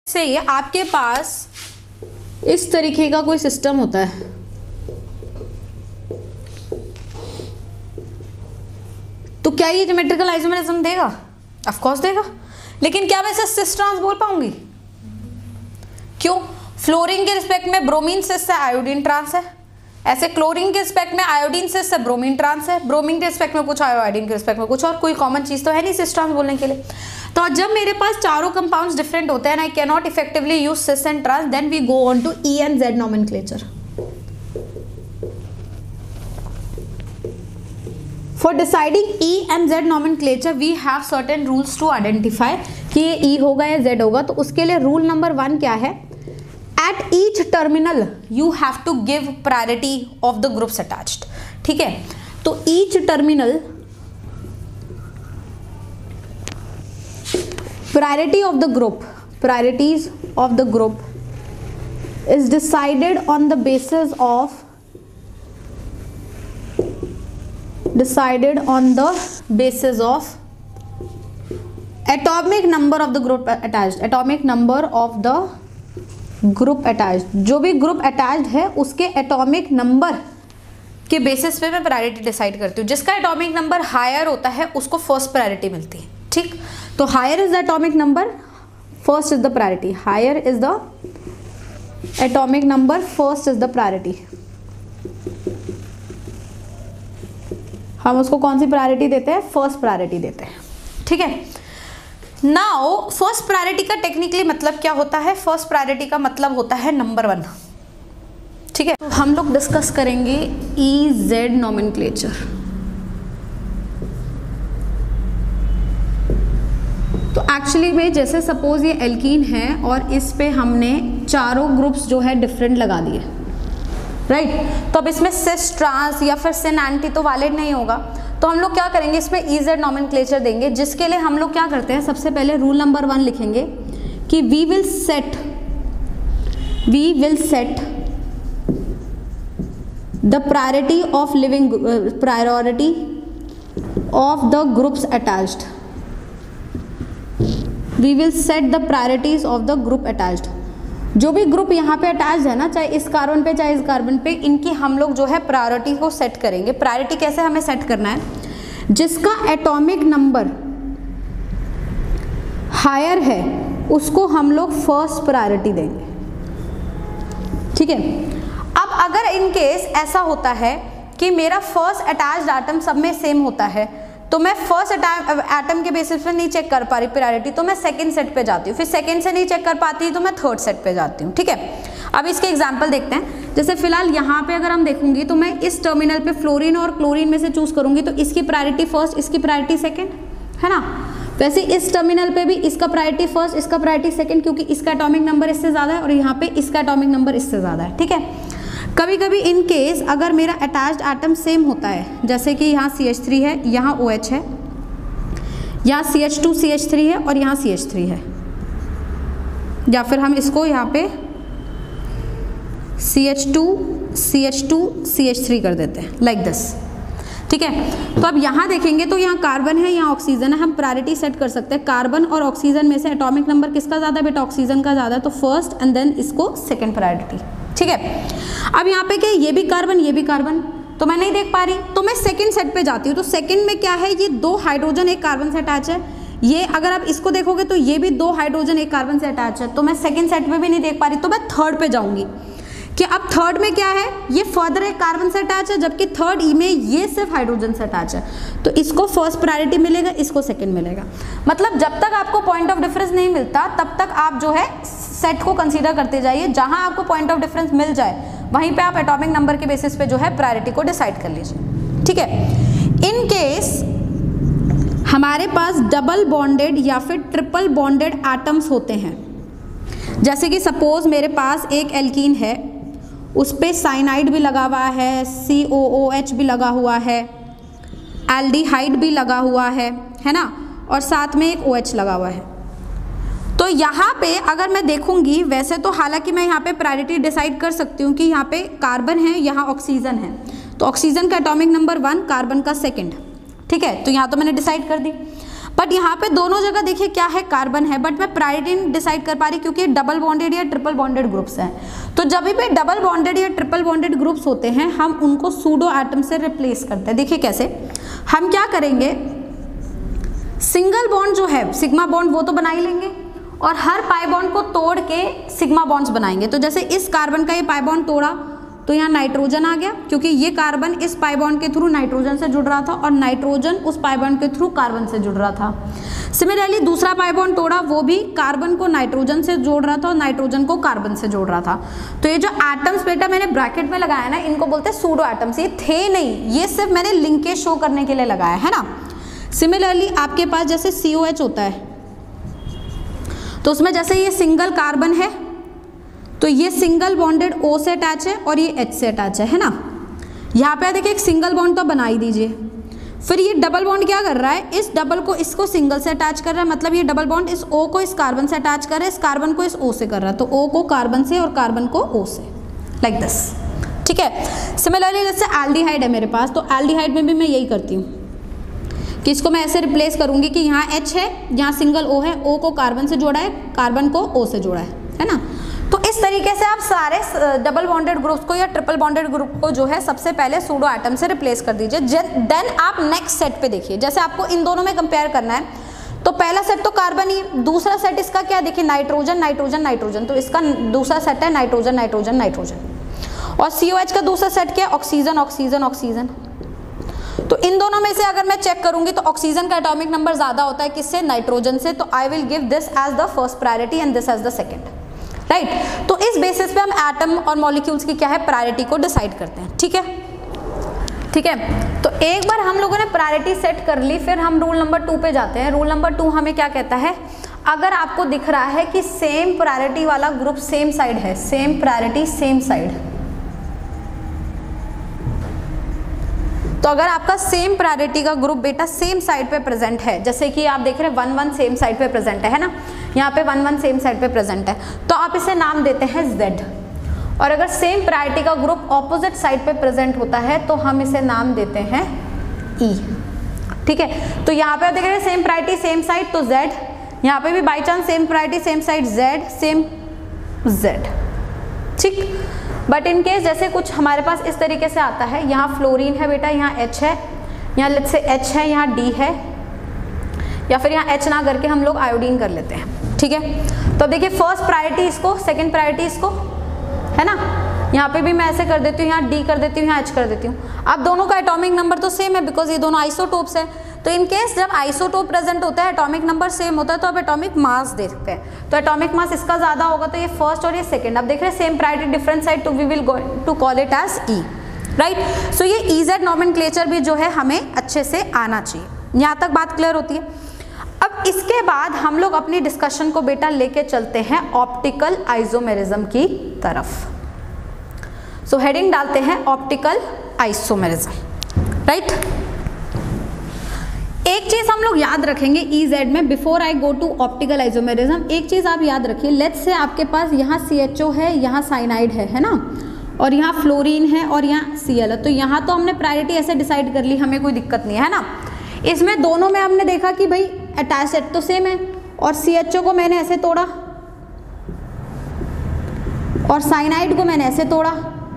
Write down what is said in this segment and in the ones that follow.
से ये आपके पास इस तरीके का कोई सिस्टम होता है, तो क्या ये ज्योमेट्रिकल आइसोमेरिज्म देगा? ऑफ कोर्स देगा। लेकिन क्या मैं इसे सिस ट्रांस बोल पाऊंगी? क्यों? फ्लोरीन के रिस्पेक्ट में ब्रोमीन सिस है, आयोडीन ट्रांस है। ऐसे क्लोरीन के रिस्पेक्ट में आयोडीन सिस है, ब्रोमीन ट्रांस है। ब्रोमीन के रिस्पेक्ट में कुछ, आयोडीन के रिस्पेक्ट में कुछ, और कोई कॉमन चीज तो है नहीं सिस ट्रांस बोलने के लिए। तो जब मेरे पास चारों कंपाउंड्स डिफरेंट होते हैं, I can not effectively use cis and trans, then we go on to E and Z nomenclature. For deciding E and Z nomenclature, we have certain rules to identify कि ये E होगा या Z होगा। तो उसके लिए rule number 1 क्या है? At each terminal you have to give priority of the groups attached। ठीक है, तो each terminal priority of the group, priorities of the group is decided on the basis of atomic number of the group attached, atomic number of the group attached। जो भी group attached है उसके atomic number के basis पे मैं priority decide करती हूँ। जिसका एटॉमिक नंबर हायर होता है उसको फर्स्ट प्रायोरिटी मिलती है। ठीक, तो higher is the atomic number, first is the priority. Higher is the atomic number, first is the priority. हम उसको कौन सी प्रायोरिटी देते हैं? फर्स्ट प्रायोरिटी देते हैं। ठीक है, नाउ फर्स्ट प्रायोरिटी का टेक्निकली मतलब क्या होता है? फर्स्ट प्रायोरिटी का मतलब होता है नंबर 1। ठीक है, तो हम लोग डिस्कस करेंगे ई जेड नोमेनक्लेचर। तो एक्चुअली में जैसे सपोज ये एल्कीन है और इस पे हमने चारों ग्रुप्स जो है डिफरेंट लगा दिए, राइट। तो अब इसमें सिस ट्रांस या फिर सिन एंटी तो वैलिड नहीं होगा। तो हम लोग क्या करेंगे, इसमें ई जेड नोमेनक्लेचर देंगे, जिसके लिए हम लोग क्या करते हैं, सबसे पहले रूल नंबर 1 लिखेंगे कि we will set the priority of living, priority of the groups attached. We will set the priorities of the group attached. जो भी ग्रुप यहाँ पे अटैच है ना, चाहे इस कार्बन पे चाहे इस कार्बन पे, इनकी हम लोग जो है प्रायोरिटी को सेट करेंगे। प्रायोरिटी कैसे हमें सेट करना है? जिसका एटॉमिक नंबर हायर है उसको हम लोग फर्स्ट प्रायोरिटी देंगे। ठीक है, अब अगर इन केस ऐसा होता है कि मेरा फर्स्ट अटैच्ड एटम सब में सेम होता है, तो मैं फर्स्ट एटम के बेसिस पे नहीं चेक कर पा रही प्रायोरिटी, तो मैं सेकंड सेट पे जाती हूँ। फिर सेकंड से नहीं चेक कर पाती तो मैं थर्ड सेट पे जाती हूँ। ठीक है, अब इसके एग्जांपल देखते हैं। जैसे फिलहाल यहाँ पे अगर हम देखूंगी तो मैं इस टर्मिनल पे फ्लोरीन और क्लोरीन में से चूज करूंगी, तो इसकी प्रायोरिटी फर्स्ट, इसकी प्रायोरिटी सेकेंड, है ना। वैसे इस टर्मिनल पे भी इसका प्रायोरिटी फर्स्ट, इसका प्रायोरिटी सेकेंड, क्योंकि इसका एटॉमिक नंबर इससे ज्यादा है और यहाँ पे इसका एटॉमिक नंबर इससे ज्यादा है। ठीक है, कभी कभी इन केस अगर मेरा अटैच्ड एटम सेम होता है, जैसे कि यहाँ CH3 है, यहाँ OH है, यहाँ CH2 CH3 है और यहाँ CH3 है, या फिर हम इसको यहाँ पे CH2 CH2 CH3 कर देते हैं, लाइक दिस। ठीक है, तो अब यहाँ देखेंगे तो यहाँ कार्बन है, यहाँ ऑक्सीजन है। हम प्रायोरिटी सेट कर सकते हैं, कार्बन और ऑक्सीजन में से एटॉमिक नंबर किसका ज़्यादा? बेटा ऑक्सीजन का ज़्यादा, तो फर्स्ट एंड देन इसको सेकेंड प्रायोरिटी। ठीक है, अब यहाँ पे क्या, ये भी कार्बन ये भी कार्बन, तो मैं नहीं देख पा रही, तो मैं सेकंड सेट पे जाती हूँ। तो सेकंड में क्या है, ये 2 हाइड्रोजन एक कार्बन से अटैच है। ये अगर आप इसको देखोगे तो ये भी 2 हाइड्रोजन एक कार्बन से अटैच है, तो मैं सेकंड सेट में भी नहीं देख पा रही, तो मैं थर्ड पे जाऊंगी कि अब थर्ड में क्या है, ये फर्दर एक कार्बन से अटैच है, जबकि थर्ड ई में ये सिर्फ हाइड्रोजन से अटैच है, तो इसको फर्स्ट प्रायोरिटी मिलेगा, इसको सेकंड मिलेगा। मतलब जब तक आपको पॉइंट ऑफ डिफरेंस नहीं मिलता तब तक आप जो है सेट को कंसीडर करते जाइए। जहां आपको पॉइंट ऑफ डिफरेंस मिल जाए वहीं पे आप एटॉमिक नंबर के बेसिस पे जो है प्रायोरिटी को डिसाइड कर लीजिए। ठीक है, इन केस हमारे पास डबल बॉन्डेड या फिर ट्रिपल बॉन्डेड एटम्स होते हैं, जैसे कि सपोज मेरे पास एक एल्कीन है, उस पे साइनाइड भी लगा हुआ है, COOH भी लगा हुआ है, एल्डिहाइड भी लगा हुआ है ना, और साथ में एक OH लगा हुआ है। तो यहाँ पे अगर मैं देखूंगी, वैसे तो हालांकि मैं यहाँ पे प्रायोरिटी डिसाइड कर सकती हूँ कि यहाँ पे कार्बन है, यहाँ ऑक्सीजन है, तो ऑक्सीजन का एटॉमिक नंबर 1, कार्बन का सेकंड। ठीक है, तो यहाँ तो मैंने डिसाइड कर दी। बट यहाँ पे दोनों जगह देखिए क्या है, कार्बन है, बट मैं प्रायोरिटी नहीं डिसाइड कर पा रही क्योंकि डबल बॉन्डेड या ट्रिपल बॉन्डेड ग्रुप्स हैं। तो जब भी डबल बॉन्डेड या ट्रिपल बॉन्डेड ग्रुप्स होते हैं हम उनको सूडो एटम से रिप्लेस करते हैं। देखिए कैसे, हम क्या करेंगे, सिंगल बॉन्ड जो है सिग्मा बॉन्ड वो तो बना ही लेंगे और हर पाई बॉन्ड को तोड़ के सिग्मा बॉन्ड्स बनाएंगे। तो जैसे इस कार्बन का ये पाई बॉन्ड तोड़ा तो यहाँ नाइट्रोजन आ गया क्योंकि ये कार्बन इस पाई बॉन्ड के थ्रू नाइट्रोजन से जुड़ रहा था और नाइट्रोजन उस पाई बॉन्ड के थ्रू कार्बन से जुड़ रहा था। सिमिलरली दूसरा पाई बॉन्ड तोड़ा, वो भी कार्बन को नाइट्रोजन से जोड़ रहा था और नाइट्रोजन को कार्बन से जोड़ रहा था। तो ये जो एटम्स बेटा मैंने ब्रैकेट में लगाया ना, इनको बोलते हैं सूडो एटम्स। ये थे नहीं, ये सिर्फ मैंने लिंकेज शो करने के लिए लगाया है ना। सिमिलरली आपके पास जैसे COH होता है तो उसमें जैसे ये सिंगल कार्बन है तो ये सिंगल बॉन्डेड O से अटैच है और ये H से अटैच है ना। यहाँ पे देखिए एक सिंगल बॉन्ड तो बना ही दीजिए। फिर ये डबल बॉन्ड क्या कर रहा है, इस डबल को इसको सिंगल से अटैच कर रहा है, मतलब ये डबल बॉन्ड इस O को इस कार्बन से अटैच कर रहा है, इस कार्बन को इस O से कर रहा है। तो O को कार्बन से और कार्बन को O से, लाइक दिस। ठीक है। सिमिलरली जैसे एल्डिहाइड है मेरे पास, तो एल्डिहाइड में भी मैं यही करती हूँ कि इसको मैं ऐसे रिप्लेस करूंगी कि यहाँ H है, यहाँ सिंगल O है, O को कार्बन से जोड़ा है, कार्बन को O से जोड़ा है ना। तो इस तरीके से आप सारे डबल बॉन्डेड ग्रुप्स को या ट्रिपल बॉन्डेड ग्रुप को जो है सबसे पहले सूडो एटम से रिप्लेस कर दीजिए। देन आप नेक्स्ट सेट पे देखिए, जैसे आपको इन दोनों में कंपेयर करना है तो पहला सेट तो कार्बन ही, दूसरा सेट इसका क्या, देखिए नाइट्रोजन नाइट्रोजन नाइट्रोजन, तो इसका दूसरा सेट है नाइट्रोजन नाइट्रोजन नाइट्रोजन। और COH का दूसरा सेट क्या है, ऑक्सीजन ऑक्सीजन ऑक्सीजन। तो इन दोनों में से अगर मैं चेक करूंगी तो ऑक्सीजन का एटॉमिक नंबर ज्यादा होता है किससे, नाइट्रोजन से। तो I will give this as the first priority and this as the second, right. तो इस बेसिस पे हम एटम और मॉलिक्यूल्स की क्या है प्रायोरिटी को डिसाइड करते हैं। ठीक है, ठीक है। तो एक बार हम लोगों ने प्रायोरिटी सेट कर ली, फिर हम रूल नंबर 2 पे जाते हैं। रूल नंबर 2 हमें क्या कहता है, अगर आपको दिख रहा है कि सेम प्रायोरिटी वाला ग्रुप सेम साइड है, सेम प्रायोरिटी सेम साइड, तो अगर आपका सेम प्रायोरिटी का ग्रुप बेटा सेम साइड पे प्रेजेंट है, जैसे कि आप देख रहे हैं 1 1 सेम साइड पे प्रेजेंट है ना, यहाँ पे 1 1 सेम साइड पे प्रेजेंट है, तो आप इसे नाम देते हैं Z। और अगर सेम प्रायोरिटी का ग्रुप ऑपोजिट साइड पे प्रेजेंट होता है तो हम इसे नाम देते हैं E। ठीक है, तो यहाँ पे आप देख रहे हैं सेम प्रायोरिटी सेम साइड तो Z, यहाँ पे भी by chance same priority same side Z, same Z। ठीक, बट इन केस जैसे कुछ हमारे पास इस तरीके से आता है, यहाँ फ्लोरीन है बेटा, यहाँ H है, यहाँ लेट्स से H है, यहाँ D है, या फिर यहाँ H ना करके हम लोग आयोडीन कर लेते हैं। ठीक है, तो देखिए फर्स्ट प्रायोरिटी इसको, सेकंड प्रायोरिटी इसको, है ना। यहाँ पे भी मैं ऐसे कर देती हूँ, यहाँ D कर देती हूँ, यहाँ H कर देती हूँ। अब दोनों का एटॉमिक नंबर तो सेम है बिकॉज ये दोनों आइसोटोप्स है। तो इन केस जब आइसोटोप प्रेजेंट होता है, एटॉमिक नंबर सेम होता है, तो अब एटॉमिक मास देखते हैं। तो एटॉमिक मास इसका ज्यादा होगा तो ये फर्स्ट और ये सेकंड। अब देख रहे हैं सेम प्रायोरिटी डिफरेंट साइड, तो we will go to call it as E, right. So ये EZ नोमेनक्लेचर भी जो है हमें अच्छे से आना चाहिए। यहाँ तक बात क्लियर होती है। अब इसके बाद हम लोग अपनी डिस्कशन को बेटा लेके चलते हैं ऑप्टिकल आइसोमेरिज्म की तरफ। सो हेडिंग डालते हैं ऑप्टिकल आइसोमेरिज्म, राइट। एक चीज हम लोग याद रखेंगे EZ में, before I go to optical isomerism, एक चीज आप याद रखिए। लेट्स से आपके पास यहाँ CHO है, यहाँ साइनाइड है ना, और यहाँ फ्लोरीन है और यहाँ Cl है। तो यहाँ तो हमने प्रायोरिटी ऐसे डिसाइड कर ली, हमें कोई दिक्कत नहीं है ना। इसमें दोनों में हमने देखा कि भाई अटैच सेट तो सेम है, और CHO को मैंने ऐसे तोड़ा और साइनाइड को मैंने ऐसे तोड़ा।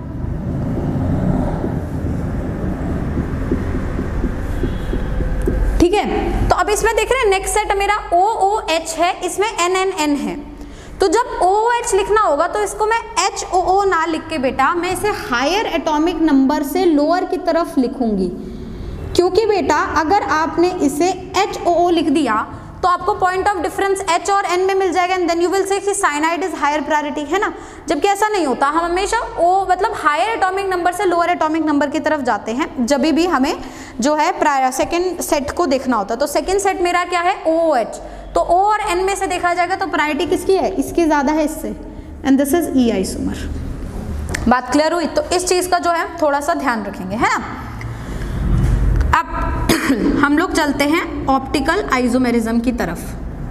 ठीक है, तो अब इसमें देख रहे हैं नेक्स्ट सेट मेरा OOH है, इसमें NNN है। तो जब OOH लिखना होगा तो इसको मैं HOO ना लिख के बेटा मैं इसे हायर एटॉमिक नंबर से लोअर की तरफ लिखूंगी, क्योंकि बेटा अगर आपने इसे HOO लिख दिया तो आपको पॉइंट ऑफ डिफरेंस H और N में मिल जाएगा and then you will say कि साइनाइड इज हायर प्रायोरिटी, है ना। जबकि ऐसा नहीं होता, हम हमेशा O मतलब हायर एटॉमिक नंबर से लोअर एटॉमिक नंबर की तरफ जाते हैं जब भी हमें जो है सेकंड सेट को देखना होता है। तो सेकंड सेट मेरा क्या है OOH, तो O और N में से देखा जाएगा तो प्रायोरिटी किसकी है, इसकी ज्यादा है इससे, and this is E isomer. बात क्लियर हुई। तो इस चीज का जो है थोड़ा सा ध्यान रखेंगे, है ना। अब हम लोग चलते हैं ऑप्टिकल आइसोमेरिज्म की तरफ।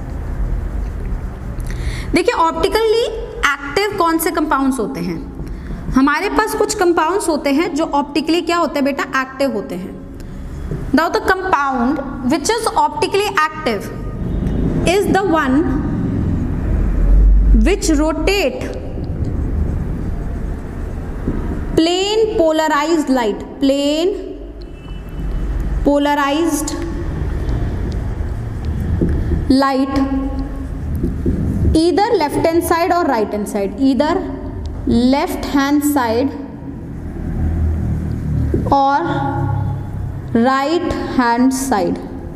देखिए ऑप्टिकली एक्टिव कौन से कंपाउंड्स होते हैं, हमारे पास कुछ कंपाउंड्स होते हैं जो ऑप्टिकली क्या होते हैं बेटा, एक्टिव होते हैं। Now the compound which is optically active is the one which rotate plane polarized light, plane polarized light either left hand side or right hand side, either left hand side or right hand side.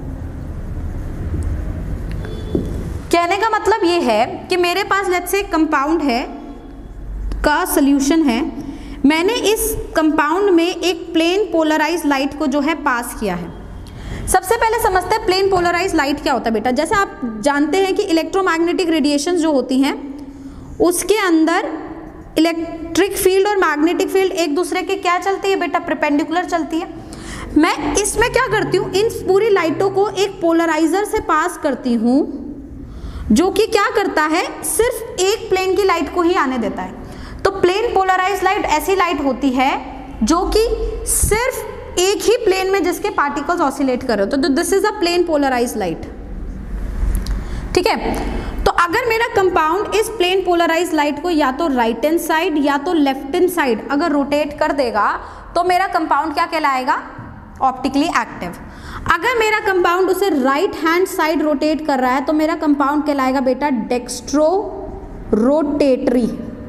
कहने का मतलब ये है कि मेरे पास let's say compound है का solution है, मैंने इस कंपाउंड में एक प्लेन पोलराइज लाइट को जो है पास किया है। सबसे पहले समझते हैं प्लेन पोलराइज लाइट क्या होता है बेटा। जैसे आप जानते हैं कि इलेक्ट्रोमैग्नेटिक रेडिएशन जो होती हैं उसके अंदर इलेक्ट्रिक फील्ड और मैग्नेटिक फील्ड एक दूसरे के क्या चलती है बेटा, परपेंडिकुलर चलती है। मैं इसमें क्या करती हूँ, इन पूरी लाइटों को एक पोलराइजर से पास करती हूँ जो कि क्या करता है, सिर्फ एक प्लेन की लाइट को ही आने देता है। तो प्लेन पोलराइज लाइट ऐसी लाइट होती है जो कि सिर्फ एक ही प्लेन में जिसके पार्टिकल्स ऑसिलेट कर रहे हो, तो this is a plane polarise light. ठीक है, तो अगर मेरा कंपाउंड इस प्लेन पोलराइज लाइट को या तो राइट हैंड साइड या तो लेफ्ट हैंड साइड अगर रोटेट कर देगा तो मेरा कंपाउंड क्या कहलाएगा, ऑप्टिकली एक्टिव। अगर मेरा कंपाउंड उसे राइट हैंड साइड रोटेट कर रहा है तो मेरा कंपाउंड कहलाएगा बेटा डेक्स्ट्रो रोटेटरी,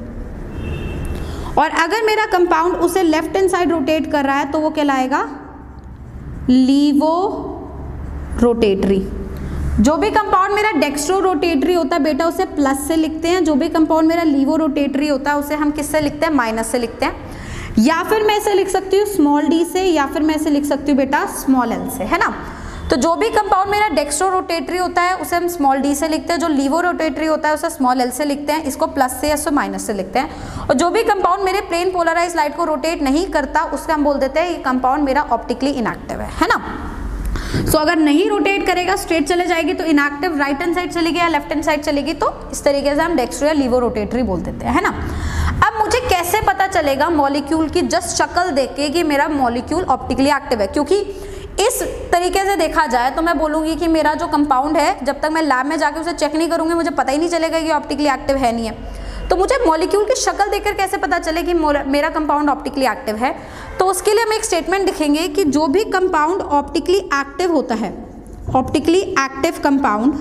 और अगर मेरा कंपाउंड उसे लेफ्ट हैंड साइड रोटेट कर रहा है तो वो कहलाएगा लीवो रोटेटरी। जो भी कंपाउंड मेरा डेक्स्ट्रो रोटेटरी होता है बेटा उसे प्लस से लिखते हैं, जो भी कंपाउंड मेरा लीवो रोटेटरी होता है उसे हम किससे लिखते हैं, माइनस से लिखते हैं। या फिर मैं इसे लिख सकती हूँ स्मॉल डी से, या फिर मैं इसे लिख सकती हूँ बेटा स्मॉल एल से, है ना। तो जो भी कंपाउंड मेरा डेक्स्ट्रो रोटेटरी होता है उसे हम स्मॉल डी से लिखते हैं, जो लीवो रोटेटरी होता है उसे स्मॉल एल से लिखते हैं, इसको प्लस से या इसको माइनस से लिखते हैं। और जो भी कंपाउंड मेरे प्लेन पोलराइज लाइट को रोटेट नहीं करता उसका हम बोल देते हैं ये कंपाउंड मेरा ऑप्टिकली इनएक्टिव है ना। सो अगर नहीं रोटेट करेगा स्ट्रेट चले जाएगी तो इनएक्टिव राइट हैंड साइड चलेगी या लेफ्ट हैंड साइड चलेगी, तो इस तरीके से हम डेक्स्ट्रो या लीवो रोटेटरी बोल देते हैं, है ना। अब मुझे कैसे पता चलेगा मॉलिक्यूल की जस्ट शक्ल देख के कि मेरा मॉलिक्यूल ऑप्टिकली एक्टिव है, क्योंकि इस तरीके से देखा जाए तो मैं बोलूँगी कि मेरा जो कंपाउंड है जब तक मैं लैब में जाके उसे चेक नहीं करूँगी मुझे पता ही नहीं चलेगा कि ऑप्टिकली एक्टिव है नहीं है। तो मुझे मॉलिक्यूल की शक्ल देखकर कैसे पता चले कि मेरा कंपाउंड ऑप्टिकली एक्टिव है, तो उसके लिए हम एक स्टेटमेंट लिखेंगे कि जो भी कंपाउंड ऑप्टिकली एक्टिव होता है, optically active compound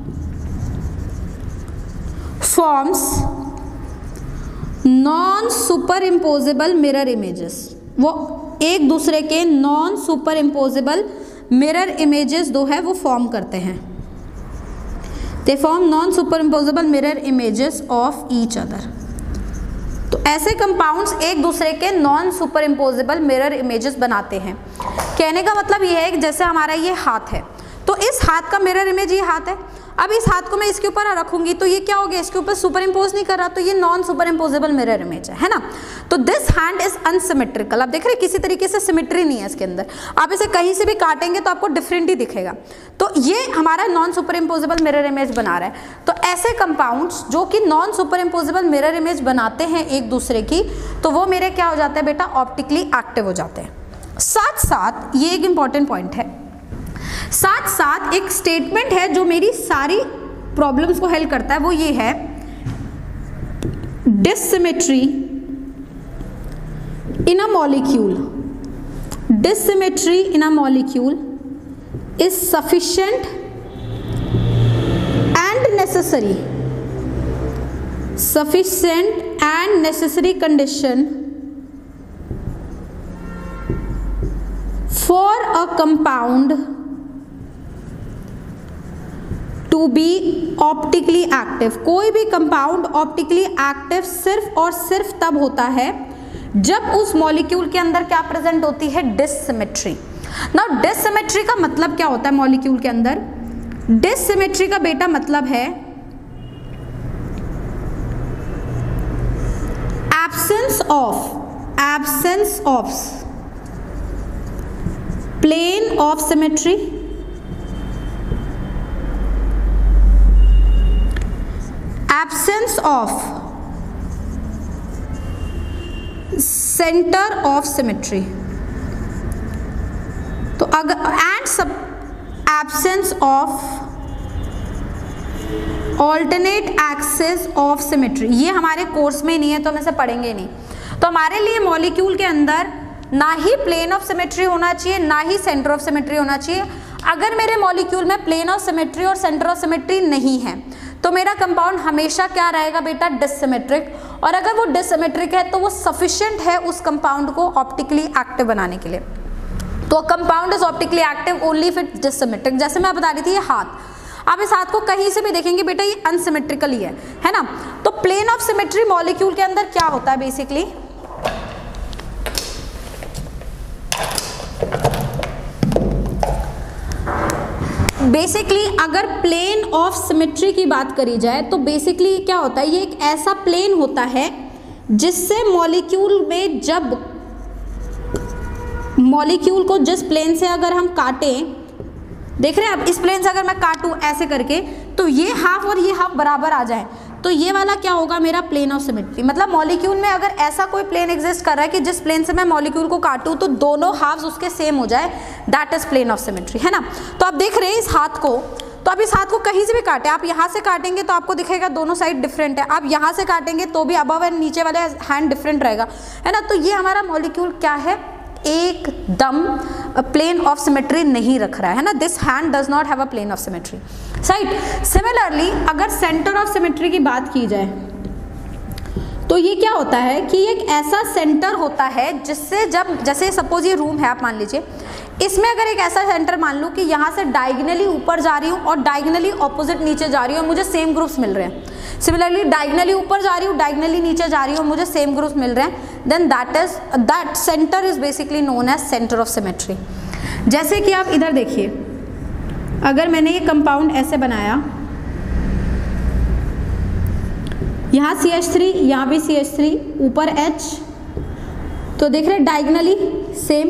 forms non superimposable mirror images. वो एक दूसरे के non superimposable mirror images दो है वो फॉर्म करते हैं। They form non superimposable mirror images of each other. तो ऐसे कंपाउंड्स एक दूसरे के non superimposable mirror images बनाते हैं। कहने का मतलब ये है कि जैसे हमारा ये हाथ है तो इस हाथ का मिरर इमेज ये हाथ है, अब इस हाथ को मैं इसके ऊपर रखूंगी तो ये क्या हो गया, इसके ऊपर सुपर इम्पोज नहीं कर रहा, तो ये non superimposable mirror image है ना। तो दिस हैंड इज अनसिमेट्रिकल। आप देख रहे हैं किसी तरीके से सिमेट्री नहीं है इसके अंदर, आप इसे कहीं से भी काटेंगे तो आपको डिफरेंट ही दिखेगा। तो ये हमारा non superimposable mirror image बना रहा है। तो ऐसे कंपाउंड्स जो कि non superimposable mirror image बनाते हैं एक दूसरे की, तो वो मेरे क्या हो जाते हैं बेटा, ऑप्टिकली एक्टिव हो जाते हैं। साथ साथ ये एक इंपॉर्टेंट पॉइंट है, साथ साथ एक स्टेटमेंट है जो मेरी सारी प्रॉब्लम्स को हेल्प करता है, वो ये है dissymmetry in a molecule, dissymmetry in a molecule is sufficient and necessary, sufficient and necessary condition for a compound to be optically active। कोई भी कंपाउंड ऑप्टिकली एक्टिव सिर्फ और सिर्फ तब होता है जब उस मॉलिक्यूल के अंदर क्या प्रेजेंट होती है, डिसिमेट्री। नाउ डिसिमेट्री का मतलब क्या होता है मॉलिक्यूल के अंदर? डिसिमेट्री का बेटा मतलब है absence of plane of symmetry, absence of center of symmetry। तो अगर and absence of alternate axis of symmetry, ये हमारे कोर्स में नहीं है तो हम इसे पढ़ेंगे नहीं। तो हमारे लिए मॉलिक्यूल के अंदर ना ही प्लेन ऑफ सिमेट्री होना चाहिए ना ही सेंटर ऑफ सिमेट्री होना चाहिए। अगर मेरे मॉलिक्यूल में प्लेन ऑफ सिमेट्री और सेंटर ऑफ सिमेट्री नहीं है तो मेरा कंपाउंड हमेशा क्या रहेगा बेटा, डिससिमेट्रिक। और अगर वो डिससिमेट्रिक है तो वो सफिशिएंट है उस कंपाउंड को ऑप्टिकली एक्टिव बनाने के लिए। तो compound is optically active only if it's dissymmetric. जैसे मैं बता रही थी ये हाथ, आप इस हाथ को कहीं से भी देखेंगे बेटा ये अनसिमेट्रिकल ही है ना। तो प्लेन ऑफ सिमेट्री मॉलिक्यूल के अंदर क्या होता है बेसिकली, अगर प्लेन ऑफ सिमेट्री की बात करी जाए तो बेसिकली क्या होता है, ये एक ऐसा प्लेन होता है जिससे मॉलिक्यूल में, जब मॉलिक्यूल को जिस प्लेन से अगर हम काटें, देख रहे हैं आप, इस प्लेन से अगर मैं काटूं ऐसे करके तो ये हाफ और ये हाफ बराबर आ जाए तो ये वाला क्या होगा, मेरा प्लेन ऑफ सिमेट्री। मतलब मॉलिक्यूल में अगर ऐसा कोई प्लेन एग्जिस्ट कर रहा है कि जिस प्लेन से मैं मॉलिक्यूल को काटूं तो दोनों हाफ्स उसके सेम हो जाए, that is plane of symmetry, है ना। तो आप देख रहे हैं इस हाथ को, तो आप इस हाथ को कहीं से भी काटें, आप यहाँ से काटेंगे तो आपको दिखेगा दोनों साइड डिफरेंट है, आप यहाँ से काटेंगे तो भी अबव एंड नीचे वाले हैंड डिफरेंट रहेगा, है ना। तो ये हमारा मॉलिक्यूल क्या है, एकदम प्लेन ऑफ सिमेट्री नहीं रख रहा है ना। This hand does not have a plane of symmetry, right. Similarly अगर सेंटर ऑफ सिमेट्री की बात की जाए तो ये क्या होता है कि एक ऐसा सेंटर होता है जिससे, जब जैसे सपोज ये रूम है, आप मान लीजिए इसमें अगर एक ऐसा सेंटर मान लूँ कि यहाँ से डायगनली ऊपर जा रही हूँ और डायगनली ऑपोजिट नीचे जा रही हूँ और मुझे सेम ग्रुप्स मिल रहे हैं, सिमिलरली डायगनली ऊपर जा रही हूँ डायगनली नीचे जा रही हूँ मुझे सेम ग्रुप्स मिल रहे हैं, then that centre is basically known as centre of symmetry. जैसे कि आप इधर देखिए, अगर मैंने ये कंपाउंड ऐसे बनाया, यहाँ CH3 यहाँ भी CH3 ऊपर H, तो देख रहे डायगनली सेम,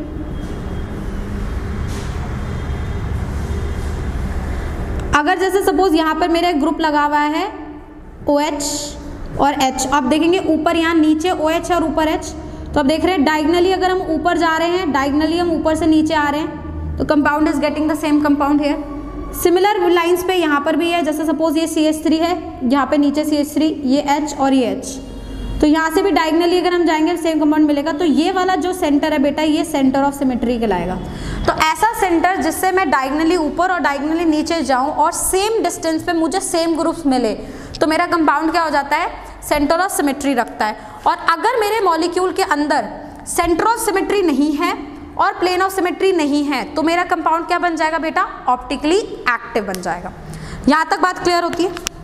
अगर जैसे सपोज यहाँ पर मेरा एक ग्रुप लगा हुआ है OH और H, आप देखेंगे ऊपर यहाँ नीचे OH और ऊपर H, तो आप देख रहे हैं डायगनली अगर हम ऊपर जा रहे हैं, डायगनली हम ऊपर से नीचे आ रहे हैं, तो compound is getting the same compound है। सिमिलर लाइंस पे यहाँ पर भी है, जैसे सपोज ये CH3 है, यहाँ पे नीचे CH3, ये H और ये H, तो यहाँ से भी डायगनली अगर हम जाएंगे सेम कंपाउंड मिलेगा। तो ये वाला जो सेंटर है बेटा, ये सेंटर ऑफ सिमेट्री कहलाएगा। तो ऐसा सेंटर जिससे मैं डायगनली ऊपर और डायगनली नीचे जाऊँ और सेम डिस्टेंस पे मुझे सेम ग्रुप्स मिले, तो मेरा कंपाउंड क्या हो जाता है, सेंटर ऑफ सिमेट्री रखता है। और अगर मेरे मॉलिक्यूल के अंदर सेंटर ऑफ सिमेट्री नहीं है और प्लेन ऑफ सिमेट्री नहीं है तो मेरा कंपाउंड क्या बन जाएगा बेटा, ऑप्टिकली एक्टिव बन जाएगा। यहाँ तक बात क्लियर होती है।